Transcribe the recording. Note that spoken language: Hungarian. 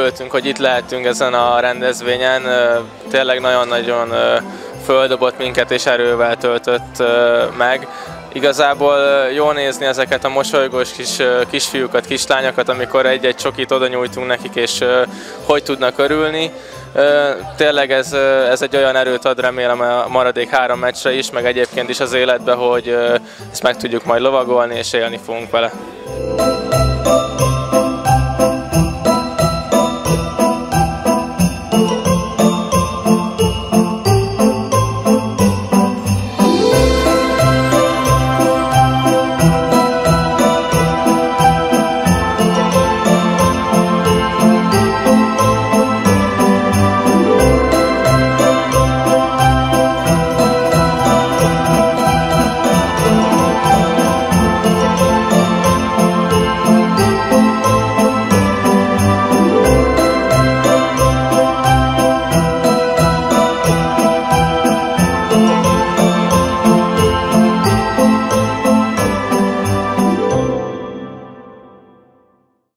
örültünk, hogy itt lehetünk ezen a rendezvényen. Tényleg nagyon-nagyon földobott minket és erővel töltött meg. Igazából jó nézni ezeket a mosolygós kisfiúkat, kislányokat, amikor egy-egy csokit oda nyújtunk nekik, és hogy tudnak örülni. Tényleg ez egy olyan erőt ad, remélem a maradék 3 meccsre is, meg egyébként is az életbe, hogy ezt meg tudjuk majd lovagolni és élni fogunk vele.